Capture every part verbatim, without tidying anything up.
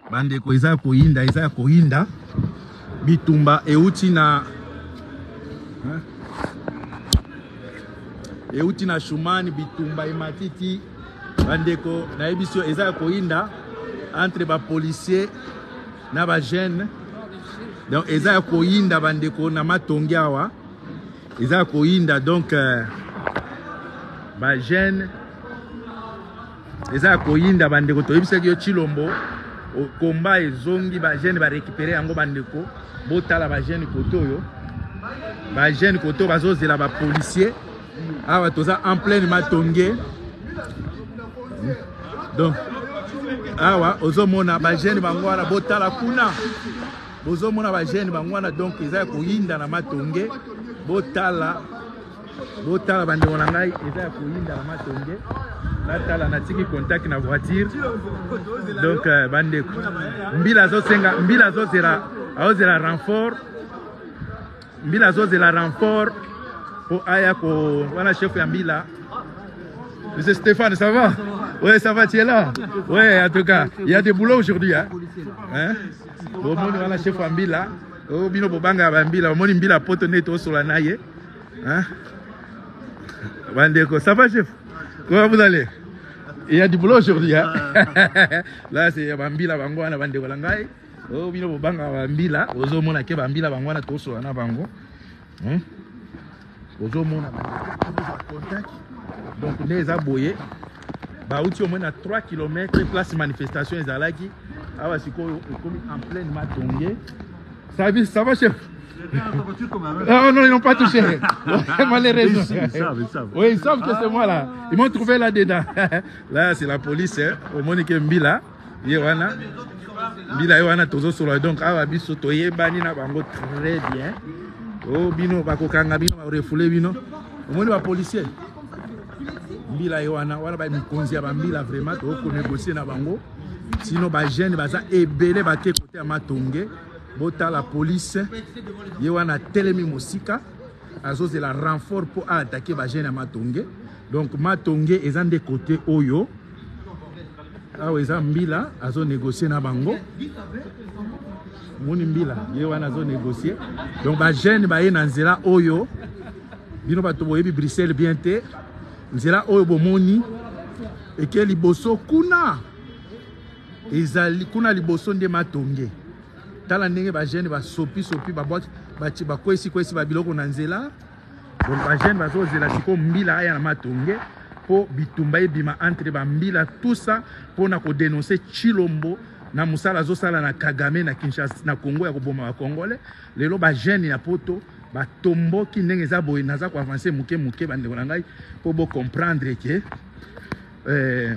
bandeko eza koyinda eza koyinda bitumba euti na hein? Euti na Shumani bitumba ematiti bandeko na ebiso eza koyinda entre ba policier na ba jeune donc eza koyinda bandeko na matongi awa eza koyinda donc euh, ba jeune eza koyinda bandeko toyebisaki yo Chilombo komba ezongi ba jeune ba récupérer yango bandeko botala ba jeune koto yo ba jeune koto bazozela ba policier awa toza en pleine matonge donc awa ozomona ba jeune bangwana botala kuna bozomona ba jeune bangwana donc eza koyinda na matonge botala botala bandeko na ngai eza koyinda na matonge natala natiki contact na voiture donc euh, bandeko mbila zo senga mbila zo zera azozela renfort mbila zo zela renfort pour aya ko wana chef ya mbila. Monsieur Stéphane, ça va? Ouais, ça va, tu es là? Ouais, en tout cas, il y a des boulots aujourd'hui, hein? Hein? Bon, on a chef ya mbila. Oh, bino bobanga ba mbila, on mbila poto neto sur la naie. Hein? Bandeko, ça va chef? Comment vous allez? Il y a du boulot aujourd'hui, hein? Là, c'est Bambila Bangwana Bandeko Langai. Oh, bino bobanga Bambila. Ozo mona ke Bambila Bangwana toso na bango. Hein? Ozo mona contact. Donc, les aboyés. Bah, outil au moins à trois kilomètres, place manifestation ezalaki. Ah, ouais, c'est comme en pleine matongue. Ça va, ça va, chef? Oh non, ils n'ont pas touché. Malheureusement. Ils savent, ils savent. Oui, ils savent que c'est moi là. Ils m'ont trouvé là-dedans. Là, c'est la police. Hein. Au Monique Mbila. Yewana. Mbila Yewana Tozo Solo. Donc, à Wabiso Toye Bani na bango très bien. Oh, Bino, Bakokanga Bino, refoulé Bino. Au moins, les policiers. Mbila Yewana. Wana ba mikonzi ya Mbila vraiment. Toko négocier na bango. Sinon, ba jeune, baza ebele bake côté à Matonge. Bota la police, yewana telemi mosika, azo de la renfort pour attaquer ba jeune à Matonge. Donc Matonge est en des côtés oyo. Ah oui, ça mbila, azo négocier na bango. Moni mbila, yewana azo négocier. Donc ba jeune ba yena nzela oyo. Bino ba toboye bi Bruxelles bien te. Nzela oyo bomoni. Et que liboso kuna. Ezali kuna liboso nde Matonge. Tala ndenge ba jeune ba sopi sopi ba boîte ba ti ba kwesi kwesi ba biloko na nzela. Donc ba jeune ba zo zela siko mbila aya na Matonge po bitumba ebima entre ba mbila tout ça pour na ko dénoncer Chilombo na musala zo sala na Kagame na Kinshasa na Congo ya ko boma ba Congolais. Lelo ba jeune ya poto ba tomboki ndenge za boye naza ko avancer muke muke ba ndeko na ngai po bo comprendre que euh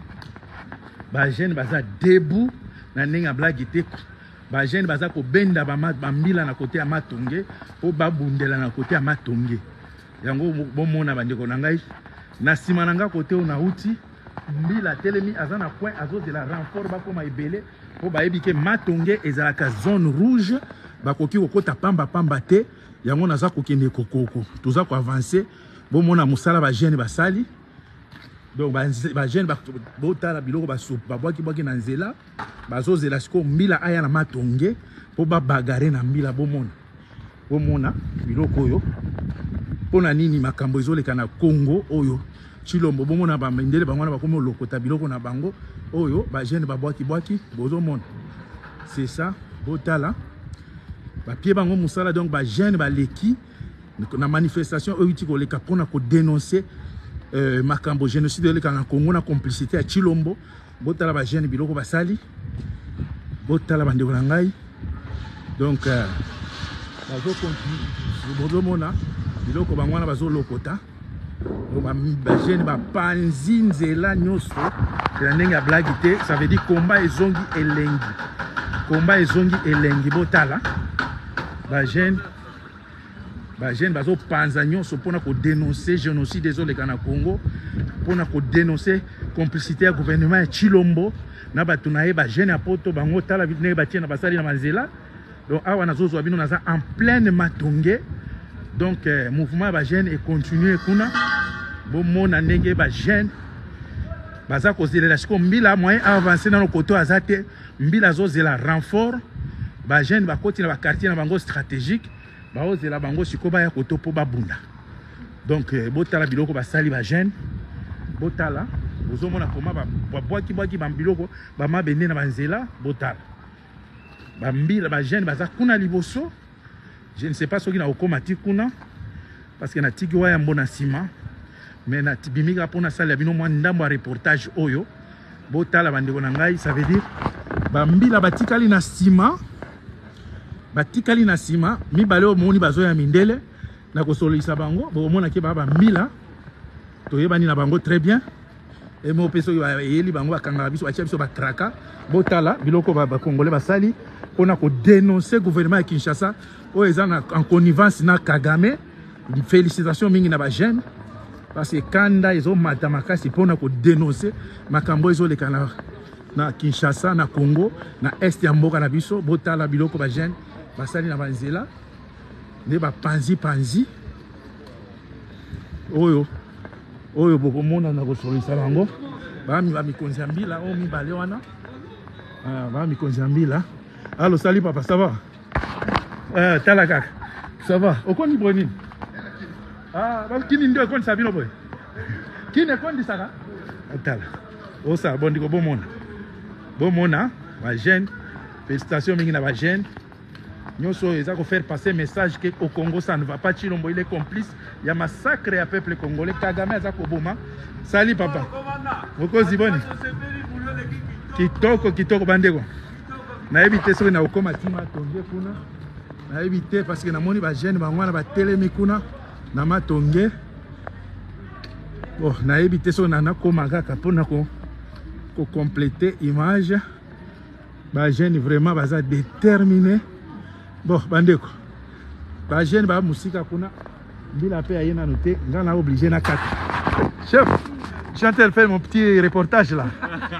ba jeune ba za debout na ndenge blague te. Ba jeune baza ko benda ba mbila na côté ya Matonge po babundela na côté ya Matonge yango bomona bandeko na ngai na sima na nga côté ona uti mbila telemi azana point azo de la renfort ba koma ebele po ba ebike Matonge ezalaka zone rouge ba koki kokota pamba pamba te yango naza kokende kokoko toza ko avancer bomona musala ba jeune basali. Donc ba jeune ba botala biloko ba soup ba boaki boaki na nzela bazo zela siko mbila aya na Matonge po ba bagare na mbila bomona bomona biloko oyo pona nini makambo ezoleka na Congo oyo Chilombo bomona ba mendele bangwana ba komo lokota biloko na bango oyo ba jeune ba boaki boaki bozo mona c'est ça botala ba pied bango musala. Donc ba jeune ba leki na manifestation oyo tiko leka pona ko dénoncer Euh, makambo génocide de la Congo na complicité à Chilombo botala ba jeune biloko basali botala bande ngai. Donc euh, bazo continue bozo mona biloko bangwana bazo lokota ba ba jeune ba panzi nzela nyoso la ndenge ya blague te. Ça veut dire combat ezongi elengi combat ezongi elengi botala ba jeune ba jeune bazo panza nyonso pona ko dénoncer génocide désolé kana Congo pona ko dénoncer complicité ya gouvernement ya Chilombo na batu na ye ba jeune ya poto bango tala bitne ba tiena basali na manzela. Donc awa nazo zo bino naza en pleine Matonge. Donc euh, mouvement ba jeune et continuer kuna bo mona ndenge ba jeune baza kozelela siko mbila moyen avancer dans le côté azate mbila zozela renfort ba jeune ba koti na ba quartier na bango stratégique ba ozela bango siko ba ya koto po babunda donc botala biloko basali ba jeune botala bozomona koma ba boaki boaki ba biloko ba mabende na banzela botala ba mbila ba jeune baza kuna liboso je ne sais pas soki na okomati kuna parce que na tiki wa ya mbona sima mais na tibimika pona sala bino mwa ndambo reportage oyo botala bandeko na ngai ça veut dire ba mbila batikali na sima batikali na sima mibale o moni bazo ya mindele na kosolisa bango bo mona ke ba ba mbila to yebani na bango très bien et mo peso ba yeli bango bakanga biso ba biso ba traka botala biloko ba congolais basali pona ko dénoncer gouvernement ya Kinshasa o ezana en connivence na Kagame. Félicitations mingi na ba jeune parce que kanda ezo mata makasi pona ko dénoncer makambo ezo leka na na Kinshasa na Congo na est ya mboka na biso botala biloko ba jeune basali na banzela ne ba panzi panzi oyo oyo boko mona na ko solisa bango ba mi ba mikonzi ya mbila o mi bale wana ah ba mikonzi ya mbila. Allo sali papa ça va euh tala kaka ça va okoni bonini ah ba kini ndio kon sabino boy kini kon di saka tala o sa bondi ko bomona bomona ba jeune félicitations mingi na ba jeune nyoso eza ko faire passer message que au Congo ça ne va pas. Chilombo il est complice il y a massacre ya peuple congolais. Kagame eza ko boma sali papa oko ziboni kitoko kitoko bandeko na éviter so na okoma tima tonge kuna na éviter parce que na moni ba jeune bangwana ba telemi kuna na matonge bon na éviter so na na koma kaka pona ko ko compléter image ba jeune vraiment baza déterminé bon bandeko ba jeune ba musika kuna bila pe ayena noté ngana obligé na kata chef je suis en train de faire mon petit reportage là.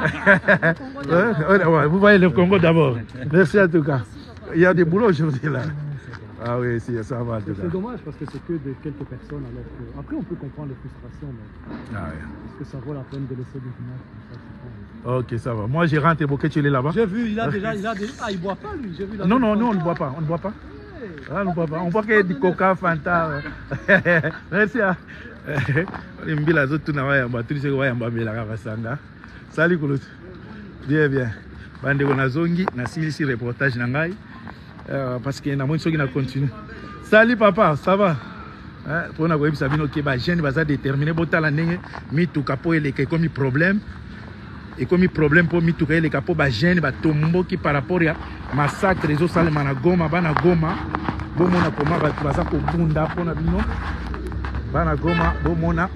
Vous voyez le Congo d'abord. Merci en tout cas. Il y a des boulots aujourd'hui là. Ah oui, si, ça va. C'est dommage parce que c'est que de quelques personnes. Alors que... Après, on peut comprendre les frustrations, mais ah oui. Est-ce que ça vaut la peine de laisser des images comme ça? Ok, ça va. Moi, j'ai rentré Bokeh, tu es là-bas. J'ai vu, il a déjà, il a déjà... Ah, il boit pas lui. J'ai vu. Non, non, non, on ne boit pas. On ne boit pas. Ah, on ne boit pas. On voit qu'il y a du coca, Fanta. Merci. Mbila zotu na waya mba tulise waya mba melaka basanga. Sali kulutu. Bien bien. Bande ko nazongi na silisi reportage na ngai euh, parce que na moni soki na continue. Sali papa, ça va? Hein, pona ko ebisa bino ke ba jeune baza déterminé botala ndenge mituka po eleka comme problème. Et comme problème pour mituka eleka po ba jeune ba tomboki par rapport ya massacre ezo salema na Goma bana Goma. Bomona koma ba baza ko bunda pona bino. Bana Goma bomona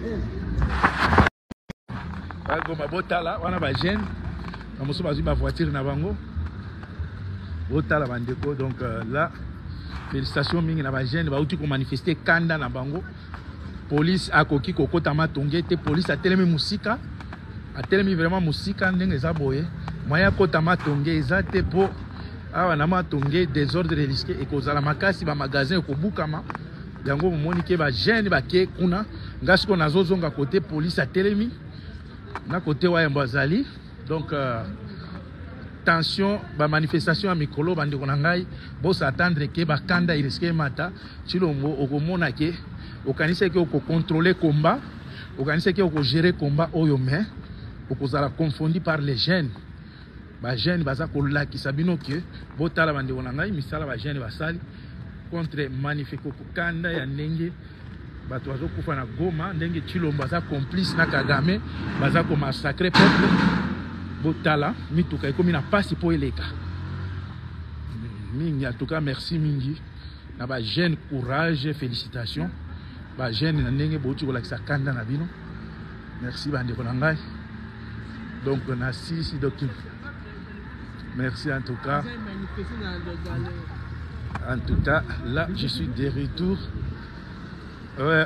ba Goma botala wana ba jeune na mosu bazui ba voiture na bango botala bandeko donc euh, là félicitations mingi na ba jeune ba uti ko manifester kanda na bango police akoki kokota matonge te police a telemi musika a telemi vraiment musika ndenge za boye moya kota matonge eza te po awa na matonge désordre risqué et kozala makasi ba magasin ko bukama yango moni ke ba jeune ba ke kuna ngasi ko nazozonga côté police a telemi na côté wa Mbazali donc euh, tension ba manifestation à mikolo bande ko ngai bo s'attendre ke ba kanda risqué mata Chilombo okomona ke okanisa ke oko contrôler combat okanisa ke oko gérer combat oyo mais okozala confondu par les jeunes ba jeunes baza ko lakisa bino ke botala bande ko ngai misala ba jeunes basali contre magnifique kanda ya ndenge bato bazo kufa na Goma ndenge Chilombo baza complice na Kagame baza ko massacrer peuple botala mituka ekomi na pasi po eleka mingi en tout cas merci mingi na ba jeune courage félicitations ba jeune na ndenge boti ko lakisa kanda na bino merci bande ko ngai donc na sisi docteur merci en tout cas. En tout cas, là, je suis de retour. Ouais.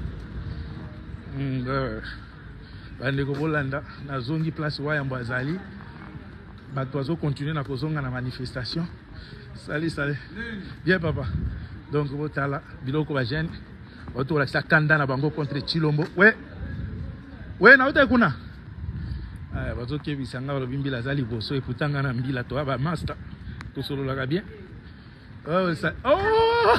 Mmh, ouais. Bandeko Bolanda, na zongi place wa Mbazali. Bato azo continuer na kozonga na manifestation. Salut, salut. Bien papa. Donc botala biloko ba jeune. Bato la kanda na bango contre Chilombo. Ouais. Ouais, na uta kuna. ah bazo kebisa nga balobi mbila za liboso eputanga na mbila to ba master to sololaka bien. Oh ça oh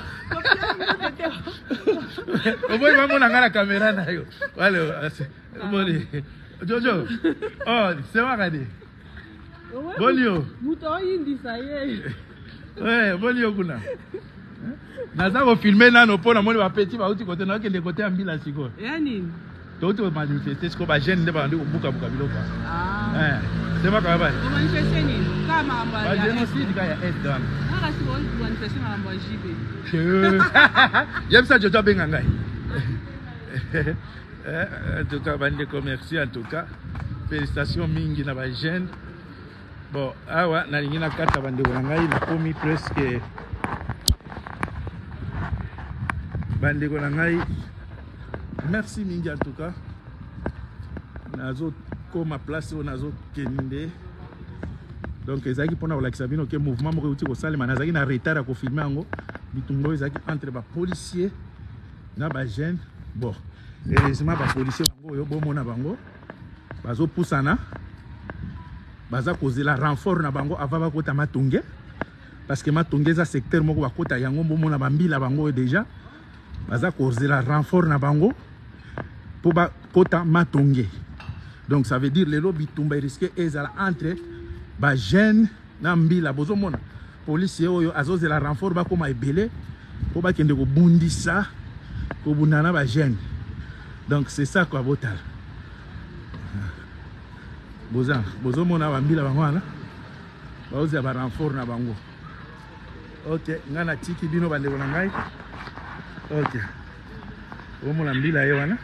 on voit maman na la caméra na yo wale boli Jojo oh c'est wakadi bolio muto yindi saye ouais bolio kuna naza ko filmer nano pona moni ba petit ba uti côté na ke de côté ambila siko yani to uti manifester siko ba jeune de ba ndi buka buka biloko ah eh c'est ma ka ba ko manifester ni kama amba ba génocide ka ya est dan ala si won manifester na amba jibe yem sa Jojo benga ngai en tout cas bande commercial en tout cas félicitations mingi na ba jeune bon awa na lingi na kata bande ko ngai na komi presque bande ko ngai merci mingi en tout cas nazo koma place on nazo kende donc ezaki pona kolakisa bino ke mouvement moko uti ko salema nazaki na retard à ko filmer ngo bitumbo ezaki entre ba policier na ba jeune bon heureusement ba policier bango yo bomona bango bazo pusana baza kozela renfort na bango avant bakota matonge parce que matonge za secteur moko bakota yango bomona bambila bango déjà baza kozela renfort na bango pour bakota matonge donc ça veut dire lelo bitumba risque ezala entre ba jeune na mbila bozomona policier oyo azozela renfort bakoma ebele po bakende ko bundisa ko bunana ba jeune. Donc c'est ça quoi botal. Bozan, bozo mona bambila bango wana. Baozi ba renfort na bango. OK, ngana tiki bino bande bona ngai. OK. Omona mbila ye wana.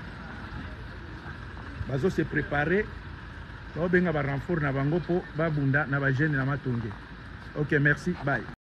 Bazo se préparer. Ba benga ba renfort na bango po ba bunda na ba jeune na matonge. OK, merci. Bye.